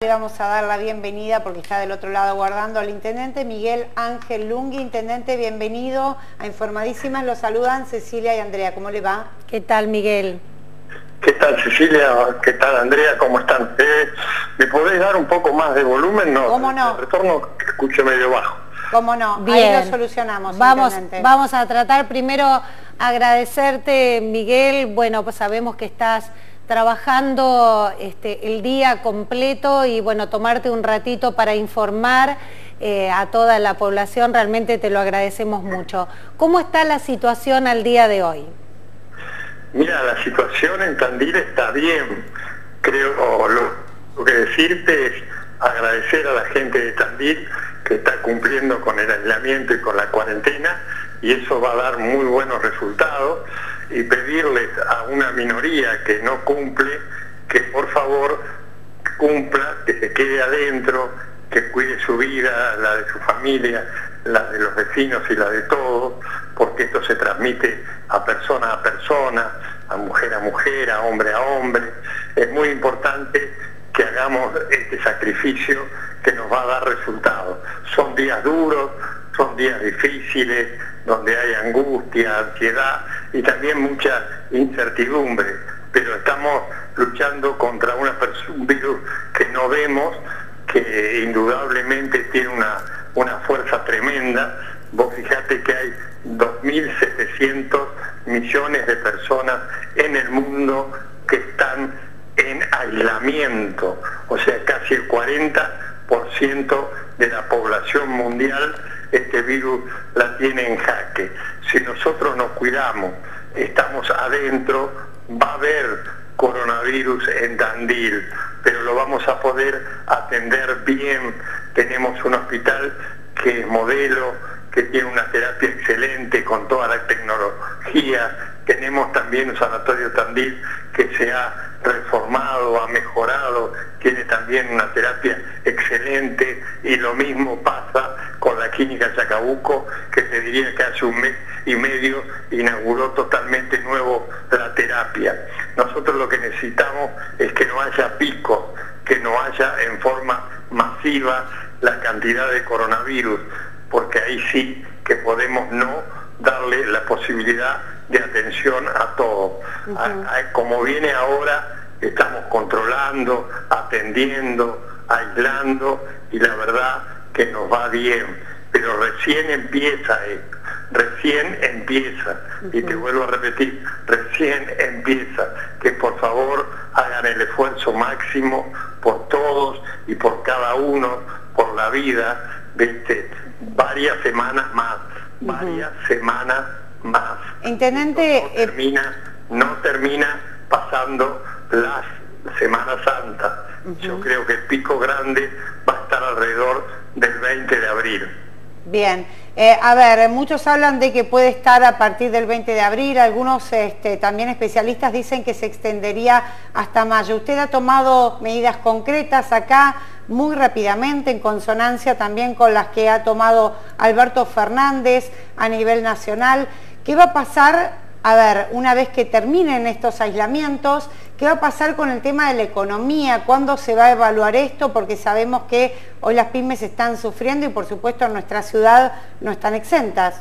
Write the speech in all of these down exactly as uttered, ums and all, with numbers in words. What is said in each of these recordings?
Le vamos a dar la bienvenida, porque está del otro lado aguardando, al intendente Miguel Ángel Lungui. Intendente, bienvenido a Informadísimas. Lo saludan Cecilia y Andrea. ¿Cómo le va? ¿Qué tal, Miguel? ¿Qué tal, Cecilia? ¿Qué tal, Andrea? ¿Cómo están? Eh, ¿Me podés dar un poco más de volumen? No, ¿Cómo no? El retorno que escucho medio bajo. ¿Cómo no? Bien. Ahí lo solucionamos, Vamos, intendente. vamos a tratar primero agradecerte, Miguel. Bueno, pues sabemos que estás trabajando este, el día completo y bueno, tomarte un ratito para informar eh, a toda la población, realmente te lo agradecemos mucho. ¿Cómo está la situación al día de hoy? Mira, la situación en Tandil está bien. Creo lo, lo que decirte es agradecer a la gente de Tandil que está cumpliendo con el aislamiento y con la cuarentena, y eso va a dar muy buenos resultados, y pedirles a una minoría que no cumple que por favor cumpla, que se quede adentro, que cuide su vida, la de su familia, la de los vecinos y la de todos, porque esto se transmite a persona a persona, a mujer a mujer, a hombre a hombre. Es muy importante que hagamos este sacrificio que nos va a dar resultados. Son días duros, son días difíciles, donde hay angustia, ansiedad y también mucha incertidumbre, pero estamos luchando contra una un virus que no vemos, que indudablemente tiene una, una fuerza tremenda. Vos fijate que hay dos mil setecientos millones de personas en el mundo que están en aislamiento, o sea, casi el cuarenta por ciento de la población mundial este virus la tiene en jaque. Si nosotros nos cuidamos, estamos adentro, va a haber coronavirus en Tandil, pero lo vamos a poder atender bien. Tenemos un hospital que es modelo, que tiene una terapia excelente con toda la tecnología. Tenemos también un sanatorio Tandil que se ha reformado, ha mejorado, tiene también una terapia excelente, y lo mismo pasa con la clínica Chacabuco, que te diría que hace un mes y medio inauguró totalmente nuevo la terapia. Nosotros lo que necesitamos es que no haya picos, que no haya en forma masiva la cantidad de coronavirus, porque ahí sí que podemos no darle la posibilidad de atención a todos. Uh-huh. a, a, como viene ahora, estamos controlando, atendiendo, aislando, y la verdad que nos va bien, pero recién empieza esto, recién empieza, uh-huh. Y te vuelvo a repetir, recién empieza, que por favor hagan el esfuerzo máximo por todos y por cada uno, por la vida, ¿viste? Varias semanas más, uh-huh. varias semanas más. Intendente, no termina, no termina pasando la Semana Santa. Uh-huh. Yo creo que el pico grande va a estar alrededor del veinte de abril. Bien, eh, a ver, muchos hablan de que puede estar a partir del veinte de abril, algunos este, también especialistas dicen que se extendería hasta mayo. ¿Usted ha tomado medidas concretas acá muy rápidamente, en consonancia también con las que ha tomado Alberto Fernández a nivel nacional? ¿Qué va a pasar, a ver, una vez que terminen estos aislamientos, qué va a pasar con el tema de la economía? ¿Cuándo se va a evaluar esto? Porque sabemos que hoy las pymes están sufriendo y por supuesto en nuestra ciudad no están exentas.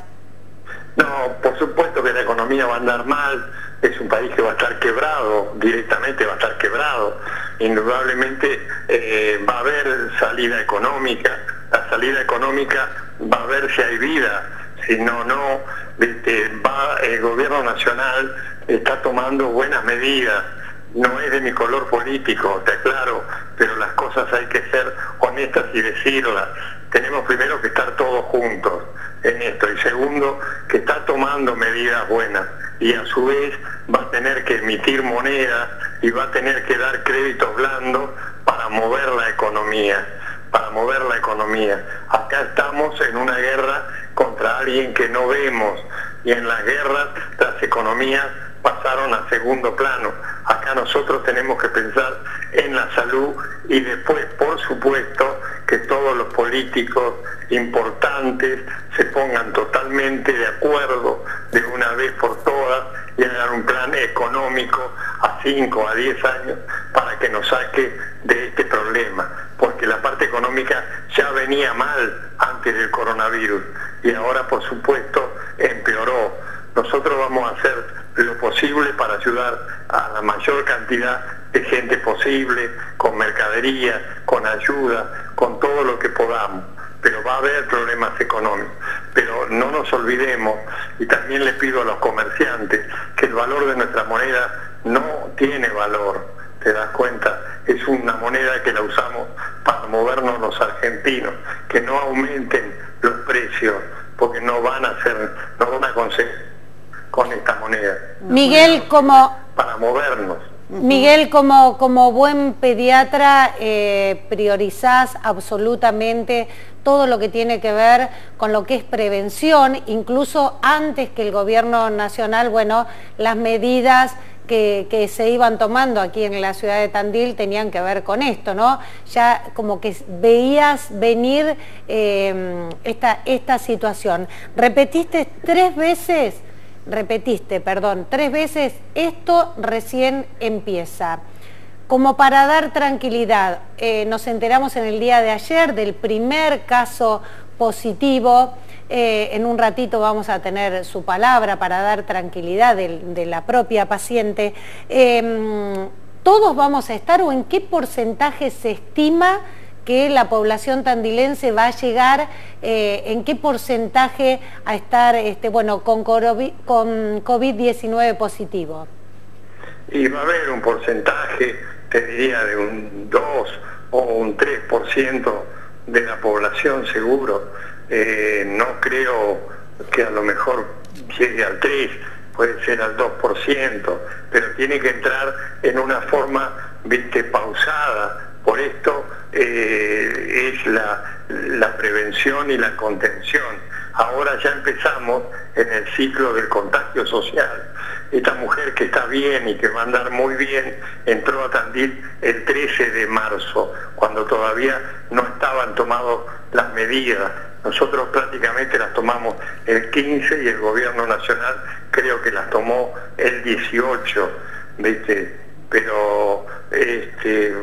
No, por supuesto que la economía va a andar mal, es un país que va a estar quebrado, directamente va a estar quebrado. Indudablemente eh, va a haber salida económica, la salida económica va a ver si hay vida, si no, no, este, va, el gobierno nacional está tomando buenas medidas. No es de mi color político, te aclaro, pero las cosas hay que ser honestas y decirlas. Tenemos primero que estar todos juntos en esto, y segundo, que está tomando medidas buenas, y a su vez va a tener que emitir moneda y va a tener que dar créditos blandos para mover la economía, para mover la economía. Acá estamos en una guerra contra alguien que no vemos, y en las guerras las economías pasaron a segundo plano. Acá nosotros tenemos que pensar en la salud, y después, por supuesto, que todos los políticos importantes se pongan totalmente de acuerdo de una vez por todas y hagan un plan económico a cinco, a diez años para que nos saque de este problema. venía mal antes del coronavirus y ahora por supuesto empeoró. Nosotros vamos a hacer lo posible para ayudar a la mayor cantidad de gente posible, con mercadería, con ayuda, con todo lo que podamos, pero va a haber problemas económicos. Pero no nos olvidemos, y también le pido a los comerciantes, que el valor de nuestra moneda no tiene valor, ¿te das cuenta? Es una moneda que la usamos para movernos los argentinos, que no aumenten los precios, porque no van a hacer, no van a conseguir con esta moneda. Miguel, como... Para movernos. Miguel, como, como buen pediatra, eh, priorizás absolutamente todo lo que tiene que ver con lo que es prevención, incluso antes que el gobierno nacional, bueno, las medidas que, que se iban tomando aquí en la ciudad de Tandil tenían que ver con esto, ¿no? Ya como que veías venir eh, esta, esta situación. Repetiste tres veces... Repetiste, perdón, tres veces, esto recién empieza. Como para dar tranquilidad, eh, nos enteramos en el día de ayer del primer caso positivo. Eh, en un ratito vamos a tener su palabra para dar tranquilidad de, de la propia paciente. Eh, ¿Todos vamos a estar o en qué porcentaje se estima que la población tandilense va a llegar, eh, en qué porcentaje a estar este, bueno, con COVID diecinueve positivo? Y va a haber un porcentaje, te diría, de un dos o un tres por ciento de la población seguro. Eh, no creo que a lo mejor llegue al tres, puede ser al dos por ciento, pero tiene que entrar en una forma, viste, pausada. Por esto eh, es la, la prevención y la contención. Ahora ya empezamos en el ciclo del contagio social. Esta mujer que está bien y que va a andar muy bien, entró a Tandil el trece de marzo, cuando todavía no estaban tomadas las medidas. Nosotros prácticamente las tomamos el quince y el gobierno nacional creo que las tomó el dieciocho, ¿viste? Pero este,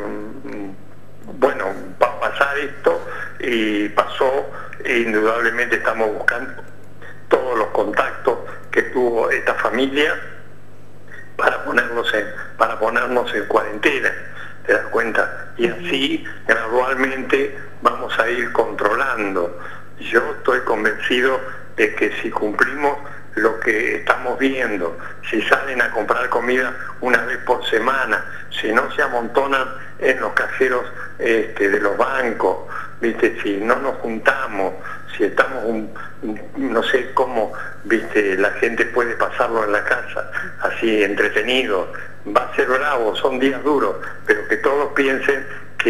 bueno, va a pasar esto y pasó, e indudablemente estamos buscando todos los contactos que tuvo esta familia para ponernos en, para ponernos en cuarentena, ¿te das cuenta? Y así gradualmente vamos a ir controlando. Yo estoy convencido de que si cumplimos lo que estamos viendo, si salen a comprar comida una vez por semana, si no se amontonan en los cajeros este, de los bancos, viste, si no nos juntamos, si estamos, un, no sé cómo, viste, la gente puede pasarlo en la casa, así entretenido, va a ser bravo, son días duros, pero que todos piensen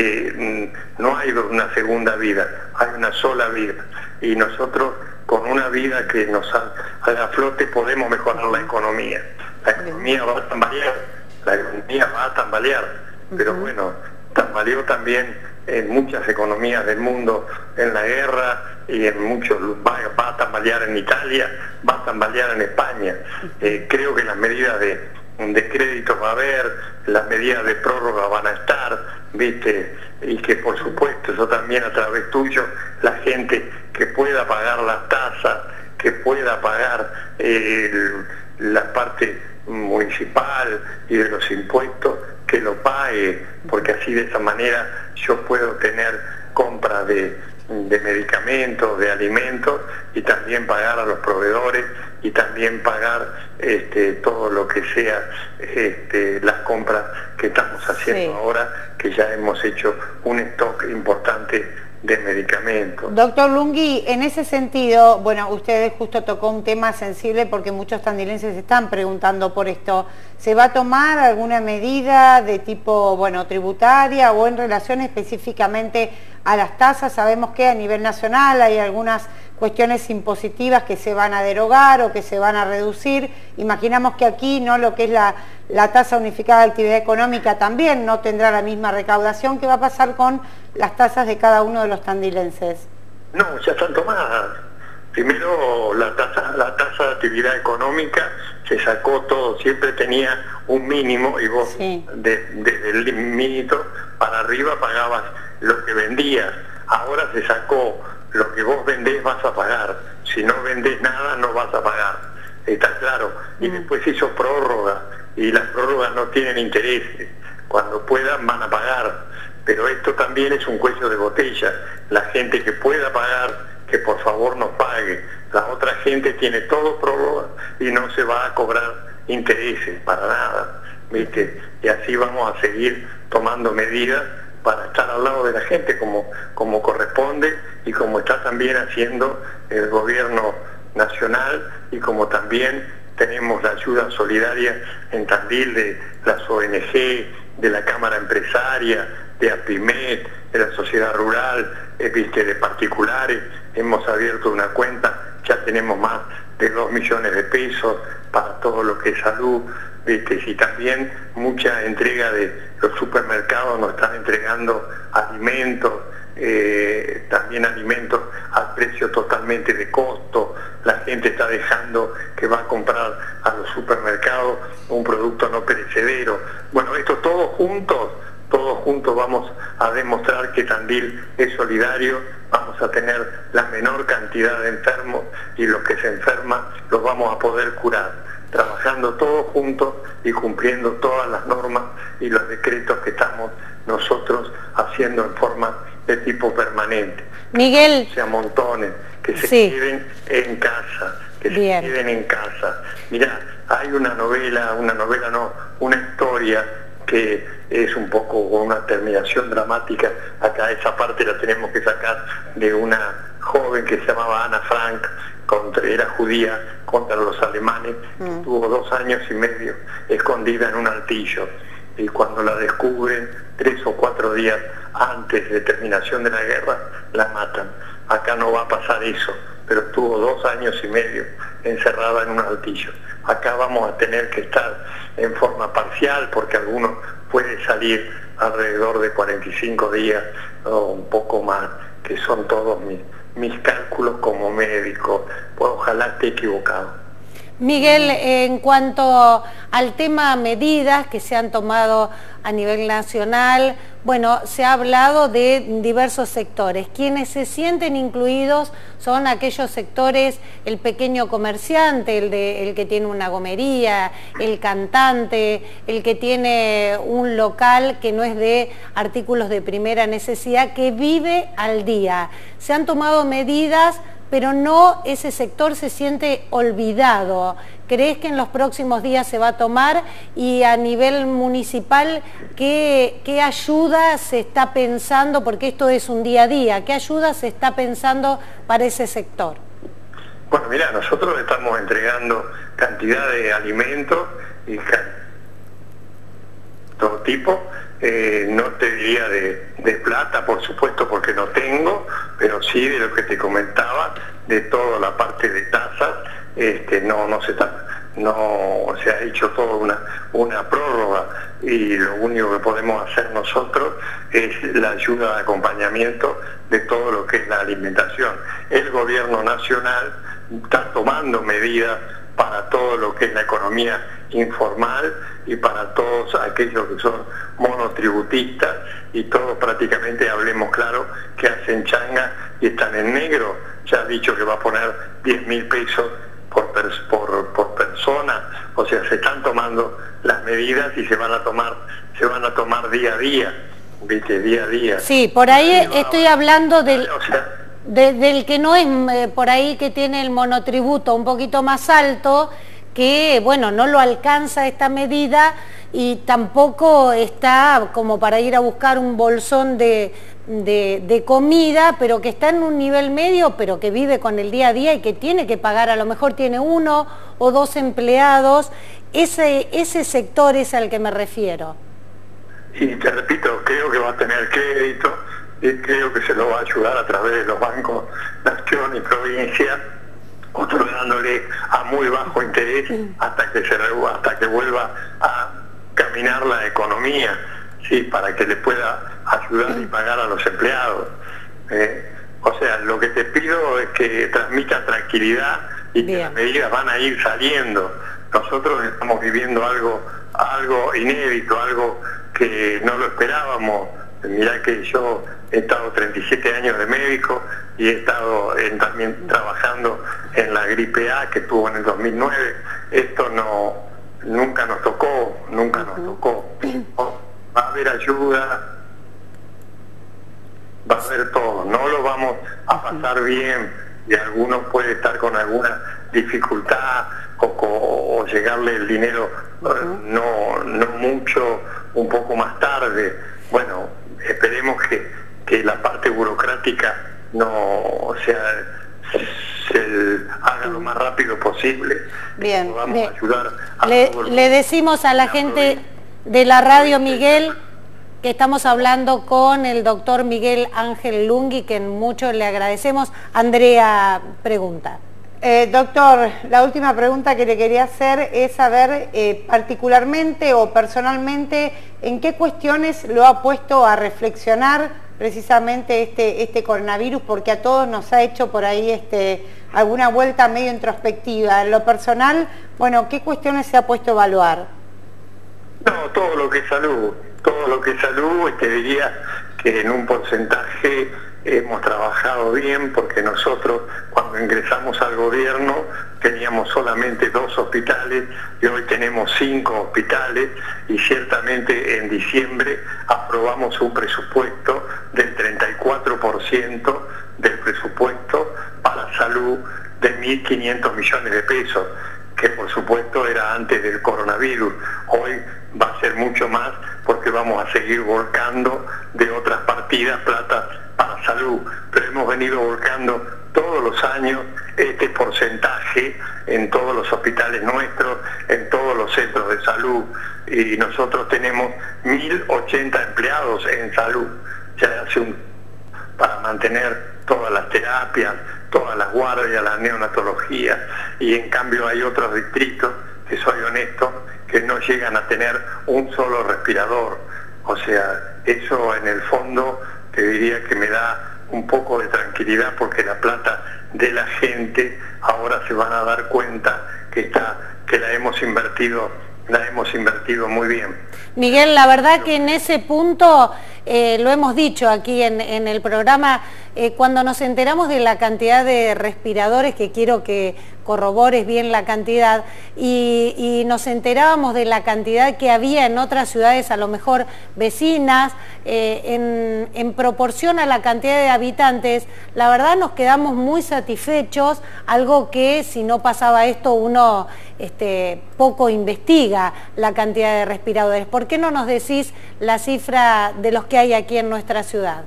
que mmm, no hay una segunda vida, hay una sola vida, y nosotros con una vida que nos haga flote podemos mejorar la economía. La economía va a tambalear, la economía va a tambalear, pero bueno, tambaleó también en muchas economías del mundo, en la guerra y en muchos, va, va a tambalear en Italia, va a tambalear en España. Eh, creo que las medidas de, de crédito va a haber, las medidas de prórroga van a estar, viste, y que por supuesto eso también a través tuyo, la gente que pueda pagar las tasas, que pueda pagar eh, el, la parte municipal y de los impuestos, que lo pague, porque así de esa manera yo puedo tener compra de, de medicamentos, de alimentos, y también pagar a los proveedores y también pagar este, todo lo que sea este, las compras que estamos haciendo sí. ahora, que ya hemos hecho un stock importante de medicamentos. Doctor Lungui, en ese sentido, bueno, usted justo tocó un tema sensible porque muchos tandilenses están preguntando por esto. ¿Se va a tomar alguna medida de tipo, bueno, tributaria o en relación específicamente a las tasas? Sabemos que a nivel nacional hay algunas cuestiones impositivas que se van a derogar o que se van a reducir. Imaginamos que aquí, ¿no?, lo que es la, la tasa unificada de actividad económica también no tendrá la misma recaudación. ¿Qué va a pasar con las tasas de cada uno de los tandilenses? No, ya están tomadas. Primero la tasa, la tasa de actividad económica se sacó todo, siempre tenía un mínimo y vos sí. desde de, de el mínimo para arriba pagabas lo que vendías. ahora se sacó, lo que vos vendés vas a pagar, si no vendés nada no vas a pagar, está claro. Y después hizo prórroga, y las prórrogas no tienen intereses, cuando puedan van a pagar, pero esto también es un cuello de botella. La gente que pueda pagar, que por favor nos pague. La otra gente tiene todo prórroga y no se va a cobrar intereses para nada, ¿viste? Y así vamos a seguir tomando medidas para estar al lado de la gente como, como corresponde, y como está también haciendo el gobierno nacional, y como también tenemos la ayuda solidaria en Tandil de las O N G, de la Cámara Empresaria, de APIMED, de la sociedad rural, eh, ¿viste? De particulares. Hemos abierto una cuenta, ya tenemos más de dos millones de pesos para todo lo que es salud, ¿viste? Y también mucha entrega de los supermercados, nos están entregando alimentos, eh, también alimentos al precio totalmente de costo. La gente está dejando que va a comprar a los supermercados un producto no perecedero. Bueno, esto todos juntos, todos juntos vamos a demostrar que Tandil es solidario, vamos a tener la menor cantidad de enfermos, y los que se enferman los vamos a poder curar, trabajando todos juntos y cumpliendo todas las normas y los decretos que estamos nosotros haciendo en forma de tipo permanente. Miguel, Que se amontonen, que se sí. queden en casa, que Bien. se queden en casa. Mirá, hay una novela, una novela no, una historia que es un poco una terminación dramática, acá esa parte la tenemos que sacar, de una joven que se llamaba Ana Frank, contra, era judía, contra los alemanes, mm. Tuvo dos años y medio escondida en un altillo, y cuando la descubren, tres o cuatro días antes de terminación de la guerra, la matan. Acá no va a pasar eso, pero estuvo dos años y medio encerrada en un altillo. Acá vamos a tener que estar en forma parcial, porque algunos puede salir alrededor de cuarenta y cinco días o un poco más, que son todos mis, mis cálculos como médico. Pues ojalá esté equivocado. Miguel, en cuanto al tema medidas que se han tomado a nivel nacional, bueno, se ha hablado de diversos sectores. Quienes se sienten incluidos son aquellos sectores, el pequeño comerciante, el, de, el que tiene una gomería, el cantante, el que tiene un local que no es de artículos de primera necesidad, que vive al día. Se han tomado medidas, pero no, ese sector se siente olvidado. ¿Crees que en los próximos días se va a tomar? Y a nivel municipal, ¿qué, qué ayuda se está pensando? Porque esto es un día a día. ¿Qué ayuda se está pensando para ese sector? Bueno, mira, nosotros estamos entregando cantidad de alimentos y todo tipo. Eh, no te diría de, de plata, por supuesto, porque no tengo, pero sí de lo que te comentaba, de toda la parte de tasas. Este, no, no se está, no se ha hecho toda una, una prórroga, y lo único que podemos hacer nosotros es la ayuda de acompañamiento de todo lo que es la alimentación. El gobierno nacional está tomando medidas para todo lo que es la economía informal y para todos aquellos que son monotributistas, y todos prácticamente, hablemos claro, que hacen changa y están en negro. Ya ha dicho que va a poner diez mil pesos por, por, por persona. O sea, se están tomando las medidas y se van a tomar, se van a tomar día a día, ¿viste? Día a día. Sí, por ahí sí, estoy hablando del... O sea, De, del que no es eh, por ahí, que tiene el monotributo un poquito más alto, que bueno, no lo alcanza esta medida y tampoco está como para ir a buscar un bolsón de, de, de comida, pero que está en un nivel medio, pero que vive con el día a día y que tiene que pagar, a lo mejor tiene uno o dos empleados. Ese, ese sector es al que me refiero. Y te repito, creo que va a tener crédito, y creo que se lo va a ayudar a través de los bancos Nación y Provincia, otorgándole a muy bajo interés hasta que se hasta que vuelva a caminar la economía, sí, para que le pueda ayudar y pagar a los empleados. Eh, o sea, lo que te pido es que transmitan tranquilidad y Bien. que las medidas van a ir saliendo. Nosotros estamos viviendo algo, algo inédito, algo que no lo esperábamos Mirá que yo he estado treinta y siete años de médico y he estado en, también trabajando en la gripe A que tuvo en el dos mil nueve. Esto no, nunca nos tocó, nunca nos tocó. Va a haber ayuda, va a haber todo. No lo vamos a pasar bien y algunos puede estar con alguna dificultad o, o, o llegarle el dinero uh-huh. no, no mucho, un poco más tarde. Bueno, esperemos que, que la parte burocrática no, o sea, se haga lo más rápido posible. Bien, vamos le, a ayudar a le, todo el le decimos a la gente de la radio, Miguel, que estamos hablando con el doctor Miguel Ángel Lungui, que mucho le agradecemos. Andrea pregunta. Eh, doctor, la última pregunta que le quería hacer es saber eh, particularmente o personalmente en qué cuestiones lo ha puesto a reflexionar precisamente este, este coronavirus, porque a todos nos ha hecho por ahí este, alguna vuelta medio introspectiva. En lo personal, bueno, ¿qué cuestiones se ha puesto a evaluar? No, todo lo que es salud, todo lo que es salud, te diría que en un porcentaje hemos trabajado bien, porque nosotros cuando ingresamos al gobierno teníamos solamente dos hospitales y hoy tenemos cinco hospitales, y ciertamente en diciembre aprobamos un presupuesto del treinta y cuatro por ciento del presupuesto para salud de mil quinientos millones de pesos, que por supuesto era antes del coronavirus. Hoy va a ser mucho más porque vamos a seguir volcando de otras partidas plata para salud, pero hemos venido volcando todos los años este porcentaje en todos los hospitales nuestros, en todos los centros de salud, y nosotros tenemos mil ochenta empleados en salud, ya hace un, para mantener todas las terapias, todas las guardias, la neonatología, y en cambio hay otros distritos, que soy honesto, que no llegan a tener un solo respirador. O sea, eso en el fondo te diría que me da un poco de tranquilidad, porque la plata de la gente ahora se van a dar cuenta que está, que la hemos invertido, la hemos invertido muy bien. Miguel, la verdad que en ese punto, eh, lo hemos dicho aquí en, en el programa, eh, cuando nos enteramos de la cantidad de respiradores, que quiero que corrobores bien la cantidad, y, y nos enterábamos de la cantidad que había en otras ciudades, a lo mejor vecinas, eh, en, en proporción a la cantidad de habitantes, la verdad nos quedamos muy satisfechos, algo que si no pasaba esto uno este, poco investiga la cantidad de respiradores. ¿Por qué no nos decís la cifra de los que hay aquí en nuestra ciudad?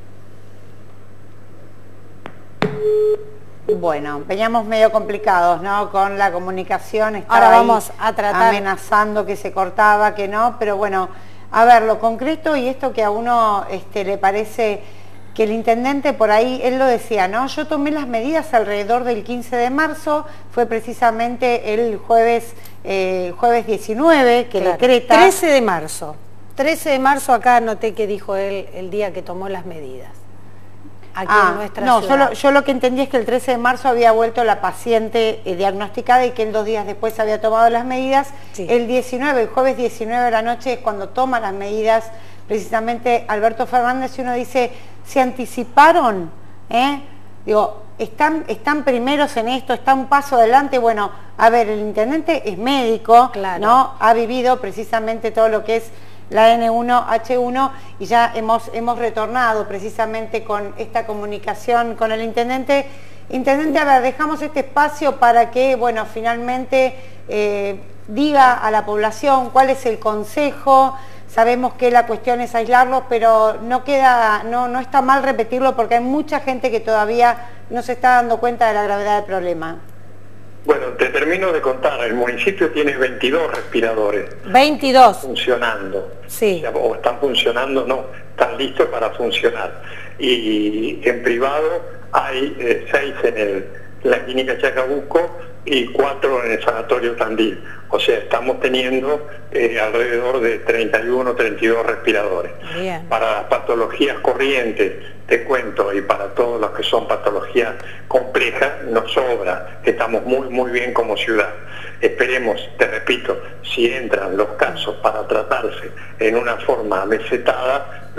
Bueno, veníamos medio complicados, ¿no? Con la comunicación, estaba ahora vamos a tratar, amenazando que se cortaba, que no, pero bueno, a ver, lo concreto y esto que a uno este, le parece que el intendente por ahí, él lo decía, ¿no? Yo tomé las medidas alrededor del quince de marzo, fue precisamente el jueves, eh, jueves diecinueve que claro, decreta... trece de marzo, trece de marzo acá anoté que dijo él el día que tomó las medidas. Aquí ah, en nuestra no, ciudad. Yo, lo, yo lo que entendí es que el trece de marzo había vuelto la paciente eh, diagnosticada y que él dos días después había tomado las medidas. Sí. El diecinueve, el jueves diecinueve de la noche es cuando toma las medidas precisamente Alberto Fernández, y uno dice, ¿se anticiparon? ¿Eh? Digo, están, están primeros en esto, está un paso adelante. Bueno, a ver, el intendente es médico, claro, ¿no? Ha vivido precisamente todo lo que es la ene uno hache uno, y ya hemos, hemos retornado precisamente con esta comunicación con el intendente. Intendente, a ver, dejamos este espacio para que, bueno, finalmente eh, diga a la población cuál es el consejo. Sabemos que la cuestión es aislarlos, pero no queda, no, no está mal repetirlo, porque hay mucha gente que todavía no se está dando cuenta de la gravedad del problema. Bueno, te termino de contar, el municipio tiene veintidós respiradores. veintidós. Funcionando. Sí. O sea, o están funcionando, no, están listos para funcionar. Y en privado hay eh, seis en el, la clínica Chacabuco y cuatro en el sanatorio Tandil. O sea, estamos teniendo eh, alrededor de treinta y uno, treinta y dos respiradores. Bien. Para las patologías corrientes, te cuento, y para todos los que son patologías complejas, nos sobra. Estamos muy, muy bien como ciudad. Esperemos, te repito, si entran los casos para tratarse en una forma mesetada,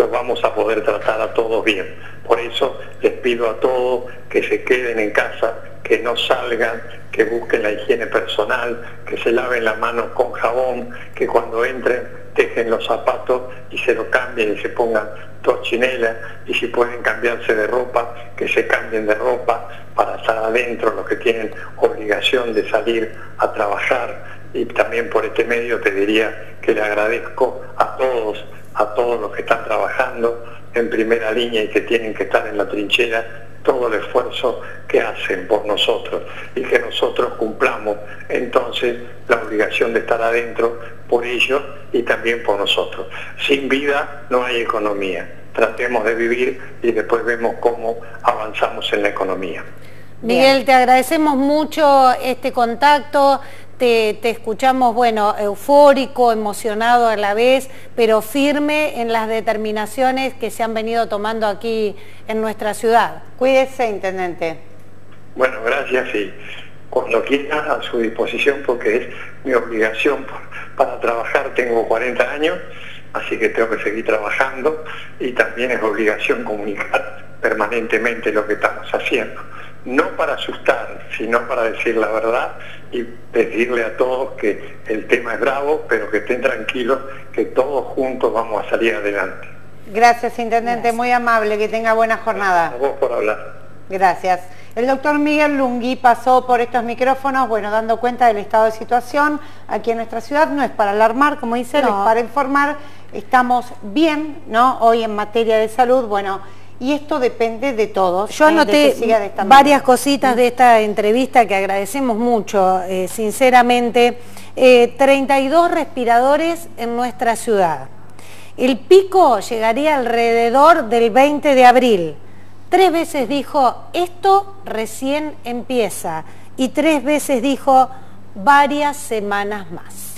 los vamos a poder tratar a todos bien. Por eso les pido a todos que se queden en casa, que no salgan, que busquen la higiene personal, que se laven las manos con jabón, que cuando entren dejen los zapatos y se lo cambien y se pongan tochinelas, y si pueden cambiarse de ropa, que se cambien de ropa para estar adentro, los que tienen obligación de salir a trabajar. Y también por este medio te diría que le agradezco a todos, a todos los que están trabajando en primera línea y que tienen que estar en la trinchera, todo el esfuerzo que hacen por nosotros y que nosotros cumplamos entonces la obligación de estar adentro por ellos y también por nosotros. Sin vida no hay economía. Tratemos de vivir y después vemos cómo avanzamos en la economía. Miguel, Bien. te agradecemos mucho este contacto. Te, te escuchamos, bueno, eufórico, emocionado a la vez, pero firme en las determinaciones que se han venido tomando aquí en nuestra ciudad. Cuídese, intendente. Bueno, gracias y cuando quiera a su disposición, porque es mi obligación para trabajar. Tengo cuarenta años, así que tengo que seguir trabajando y también es obligación comunicar permanentemente lo que estamos haciendo. No para asustar, sino para decir la verdad y pedirle a todos que el tema es bravo, pero que estén tranquilos, que todos juntos vamos a salir adelante. Gracias, intendente, Gracias. Muy amable, que tenga buena jornada. A vos por hablar. Gracias. El doctor Miguel Lungui pasó por estos micrófonos, bueno, dando cuenta del estado de situación aquí en nuestra ciudad. No es para alarmar, como dicen, no. es para informar. Estamos bien, ¿no? Hoy en materia de salud, bueno, y esto depende de todos. Yo anoté varias cositas de esta entrevista que agradecemos mucho, eh, sinceramente. Eh, treinta y dos respiradores en nuestra ciudad. El pico llegaría alrededor del veinte de abril. Tres veces dijo, esto recién empieza. Y tres veces dijo, varias semanas más.